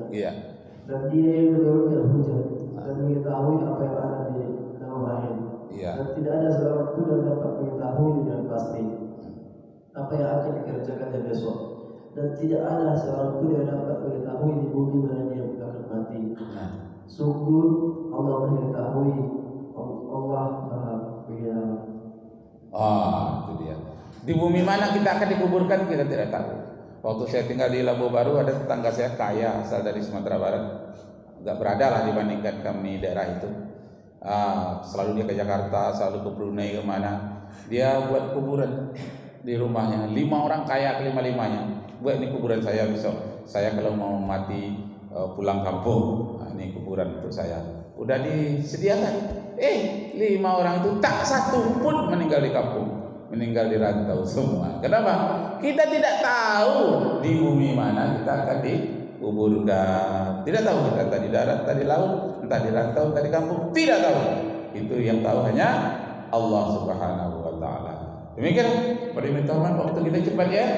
Iya. Dan dia yang menurunkan hujan dan mengetahui apa yang ada di dalam air. Iya. Dan tidak ada seorang pun yang dapat mengetahui dengan pasti apa yang akan dikerjakannya besok. Dan tidak ada seorang pun yang dapat mengetahui di bumi mana dia akan mati. Sungguh Allah mengetahui, Allah Maha Pengawas. Itu dia. Di bumi mana kita akan dikuburkan kita tidak tahu. Waktu saya tinggal di Labuan Baru, ada tetangga saya kaya asal dari Sumatera Barat, nggak berada lah dibandingkan kami daerah itu. Selalu dia ke Jakarta, selalu ke Brunei kemana. Dia buat kuburan di rumahnya. 5 orang kaya kelima-limanya. Buat ini kuburan saya besok. Saya kalau mau mati pulang kampung, ini kuburan untuk saya. Udah disediakan. 5 orang itu tak satu pun meninggal di kampung, meninggal di rantau semua. Kenapa? Kita tidak tahu di bumi mana kita akan dikuburkan. Tidak tahu kita entah di darat, entah di laut, entah di rantau, entah di kampung. Tidak tahu. Itu yang tahu hanya Allah Subhanahu wa taala. Demikian, mari minta waktu kita cepat ya.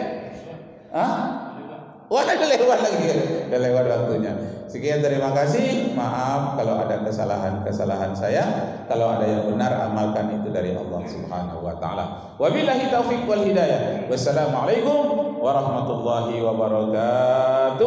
Wah, udah lewat lagi, udah lewat waktunya. Sekian, terima kasih. Maaf kalau ada kesalahan saya. Kalau ada yang benar, amalkan itu dari Allah Subhanahu wa taala. Wabillahi taufiq wal hidayah. Wassalamualaikum warahmatullahi wabarakatuh.